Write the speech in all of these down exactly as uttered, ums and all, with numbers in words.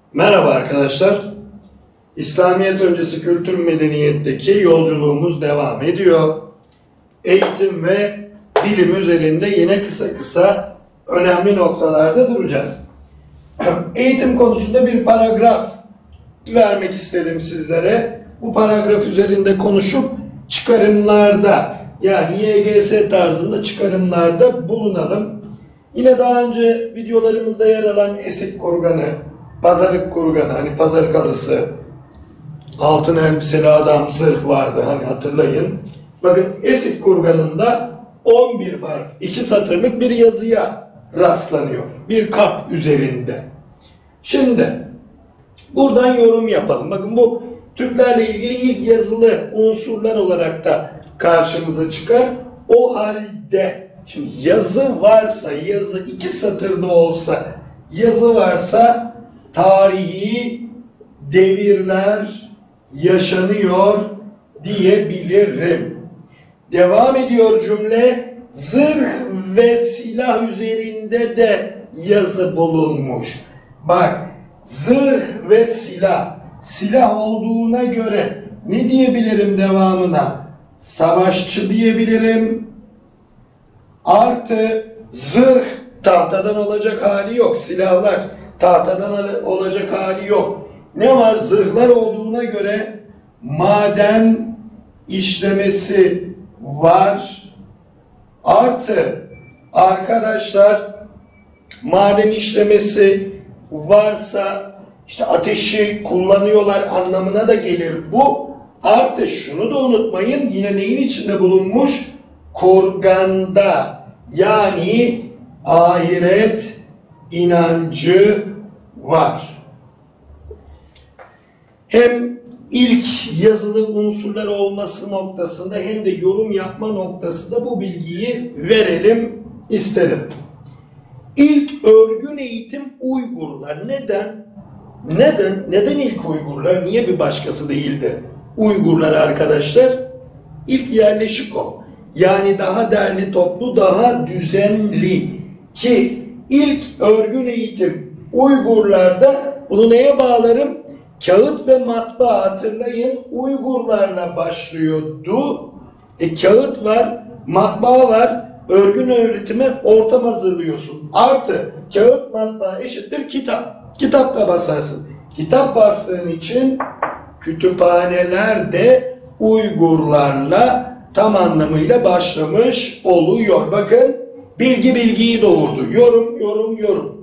Merhaba arkadaşlar. İslamiyet öncesi kültür medeniyetteki yolculuğumuz devam ediyor. Eğitim ve bilim üzerinde yine kısa kısa önemli noktalarda duracağız. Eğitim konusunda bir paragraf vermek istedim sizlere. Bu paragraf üzerinde konuşup çıkarımlarda, yani Y G S tarzında çıkarımlarda bulunalım. Yine daha önce videolarımızda yer alan esit kurganı, pazarık kurganı, hani pazarık alısı, altın elbiseli adam zırh vardı hani hatırlayın. Bakın esit kurganında on bir harf, iki satırlık bir yazıya rastlanıyor. Bir kap üzerinde. Şimdi buradan yorum yapalım. Bakın bu Türklerle ilgili ilk yazılı unsurlar olarak da karşımıza çıkar. O halde şimdi yazı varsa, yazı iki satırda olsa, yazı varsa tarihi devirler yaşanıyor diyebilirim. Devam ediyor cümle. Zırh ve silah üzerinde de yazı bulunmuş. Bak, zırh ve silah. Silah olduğuna göre ne diyebilirim devamına? Savaşçı diyebilirim. Artı zırh tahtadan olacak hali yok. Silahlar tahtadan olacak hali yok. Ne var? Zırhlar olduğuna göre maden işlemesi var. Artı arkadaşlar maden işlemesi varsa işte ateşi kullanıyorlar anlamına da gelir bu. Artı şunu da unutmayın, yine neyin içinde bulunmuş? Kurganda, yani ahiret inancı var. Hem ilk yazılı unsurlar olması noktasında hem de yorum yapma noktasında bu bilgiyi verelim istedim. İlk örgün eğitim Uygurlar. Neden? Neden? Neden ilk Uygurlar? Niye bir başkası değildi? Uygurlar arkadaşlar. İlk yerleşik o. Yani daha derli toplu, daha düzenli. Ki ilk örgün eğitim Uygurlarda, bunu neye bağlarım? Kağıt ve matbaa, hatırlayın, Uygurlarla başlıyordu. E, kağıt var, matbaa var, örgün öğretime ortam hazırlıyorsun. Artı kağıt matbaa eşittir kitap. Kitap da basarsın. Kitap bastığın için kütüphaneler de Uygurlarla tam anlamıyla başlamış oluyor. Bakın, bilgi bilgiyi doğurdu. Yorum, yorum, yorum.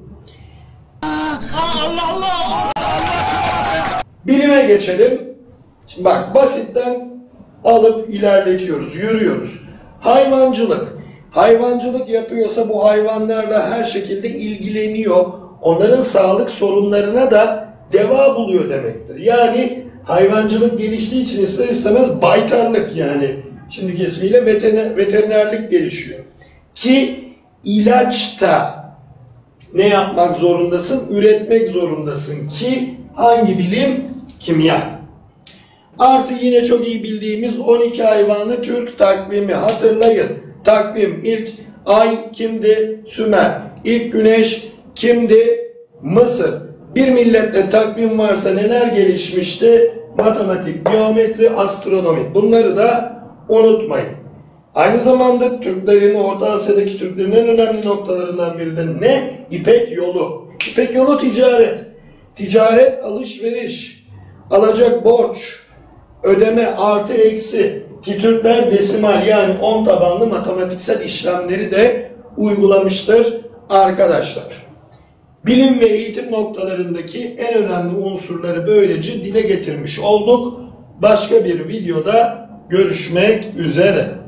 Allah Allah! Bilime geçelim. Şimdi bak, basitten alıp ilerletiyoruz, yürüyoruz. Hayvancılık. Hayvancılık yapıyorsa bu hayvanlarla her şekilde ilgileniyor. Onların sağlık sorunlarına da deva buluyor demektir. Yani hayvancılık geliştiği için ister istemez baytarlık, yani şimdiki ismiyle veteriner, veterinerlik gelişiyor. Ki ilaçta ne yapmak zorundasın? Üretmek zorundasın ki hangi bilim? Kimya. Artı yine çok iyi bildiğimiz on iki hayvanlı Türk takvimi. Hatırlayın. Takvim, ilk ay kimdi? Sümer. İlk güneş kimdi? Mısır. Bir millette takvim varsa neler gelişmişti? Matematik, geometri, astronomi. Bunları da unutmayın. Aynı zamanda Türklerin, Orta Asya'daki Türklerin en önemli noktalarından biri de ne? İpek yolu. İpek yolu ticaret. Ticaret, alışveriş, alacak borç, ödeme, artı eksi. Ki Türkler desimal, yani on tabanlı matematiksel işlemleri de uygulamıştır arkadaşlar. Bilim ve eğitim noktalarındaki en önemli unsurları böylece dile getirmiş olduk. Başka bir videoda görüşmek üzere.